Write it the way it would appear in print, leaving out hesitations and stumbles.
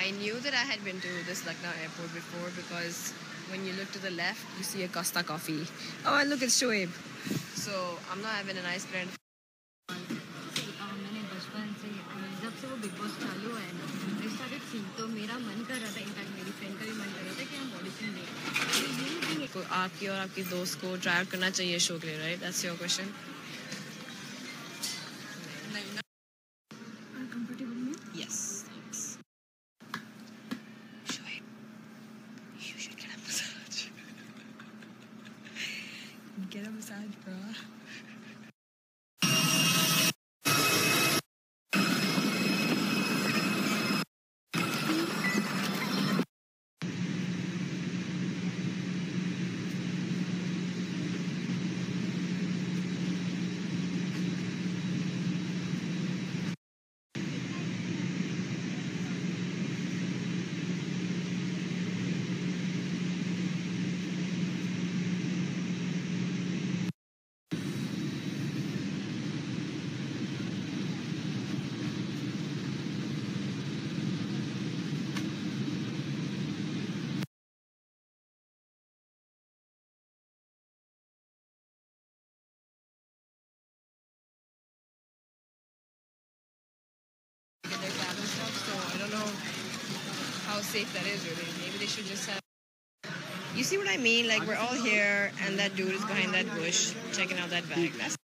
I knew that I had been to this Lucknow airport before because when you look to the left, you see a Costa Coffee. Oh, and look, it's Shoaib. So I'm not having an ice blend. मैंने बचपन से जब से वो big boss चालू है ना I started seeing तो मेरा मन कर रहा था इनफैक्ट मेरी फ्रेंड का भी मन कर रहा था कि हम ऑडिशन दें तो आपकी और आपकी दोस्त को ट्राई आउट करना चाहिए शो के लिए राइट दैट्स योर क्वेश्चन नहीं ना कंफर्टेबल में yes thanks Shoaib you should get a massage get a massage bro get their tab and stuff, so I don't know how safe that is really. Maybe they should just have... You see what I mean? Like, we're all here, and that dude is behind that bush, checking out that bag. That's